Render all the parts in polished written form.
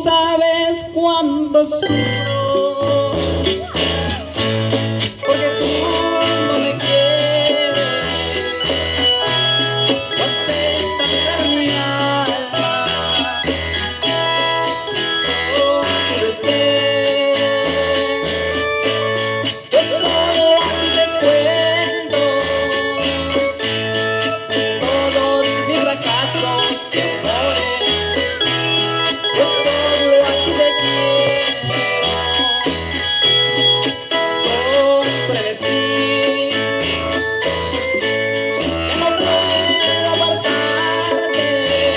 sabes cuándo sufro, porque tú no me quieres, tú haces sangrar mi alma, oh, tu destino. Yo solo a ti te cuento todos mis fracasos de amores. Yo solo a ti te quiero con frenesí. Ya no puedo apartarte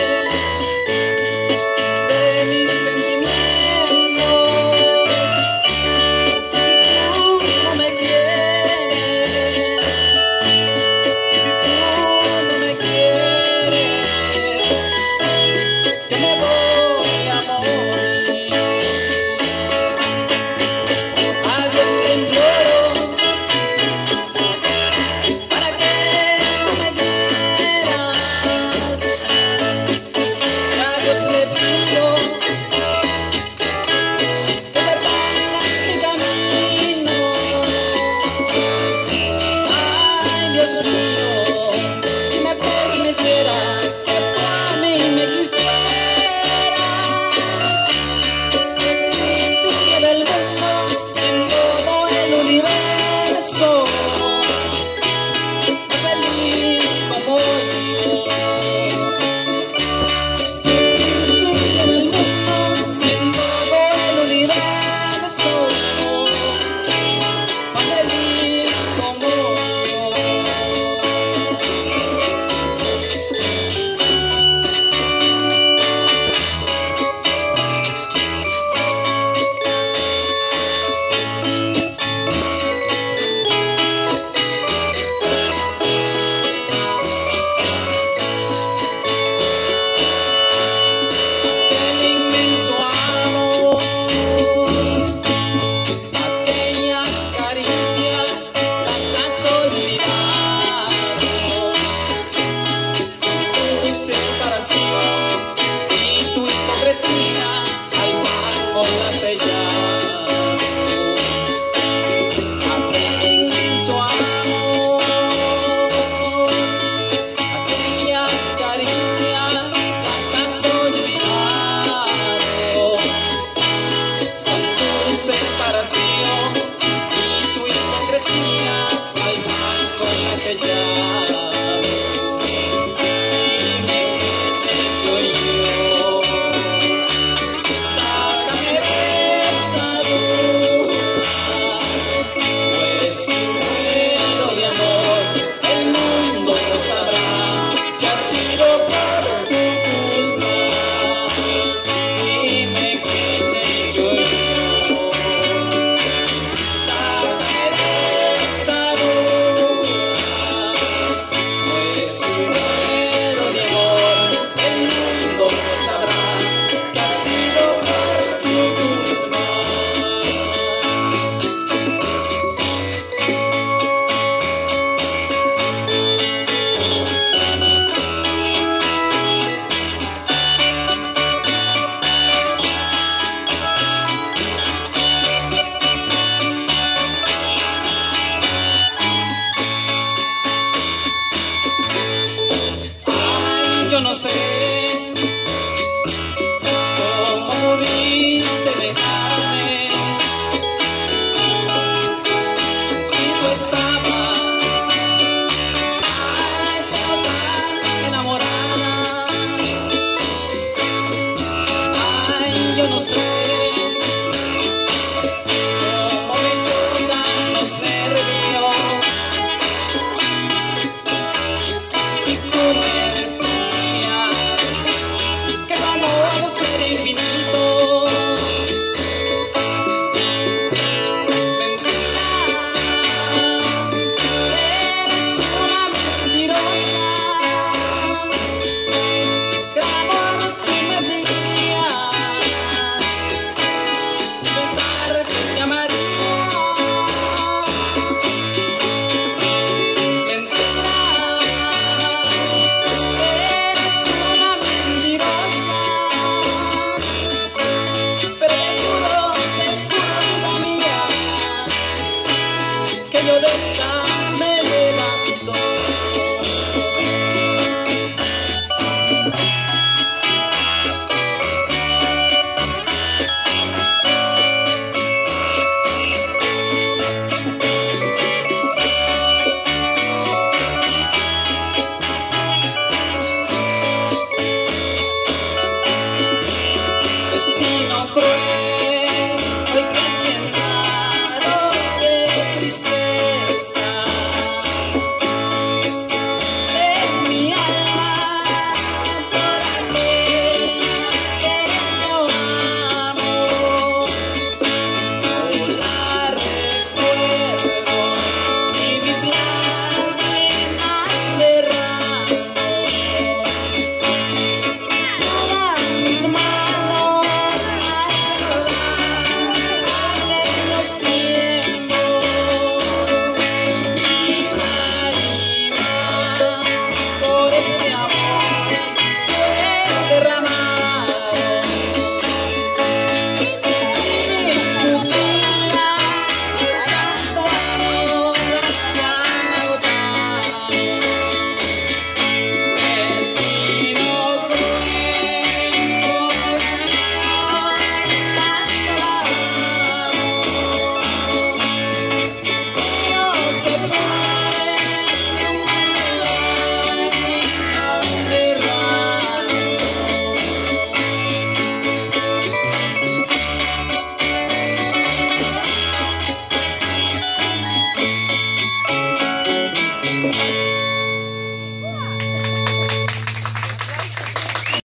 de mis sentimientos. Si tú no me quieres, si tú no me quieres, yo me voy a morir. A Dios le imploro para que no me quieras. A Dios le pido que me ponga en mi camino. Ay, Dios mío, si me permitieras que tú a mí me quisieras, existiría del mundo en todo el universo, feliz como yo. Existiría del mundo en todo el universo, feliz como yo. El inmenso amor, aquellas caricias las has olvidado, tu separación y tu hipocresía al mango la sellado. Aquel inmenso amor, aquellas caricias las has olvidado, con tu separación y tu hipocresía al mango la sellado. Dime qué he hecho yo, sácame de esta duda, pues si muero de amor, el mundo no sabrá que ha sido por tu culpa. Dime qué he hecho yo, sácame de esta duda, pues si muero de amor, el mundo no sabrá que ha sido por tu culpa. Ay, yo no sé cómo pudiste dejarme, si tú estabas, ay, pero tan enamorada. Ay, yo no sé cómo me chocan los nervios, si tú me decías que tu amor será infinito. Mentira, eres una mentirosa, que el amor tú me fingías. de esta me levantó. Destino cruel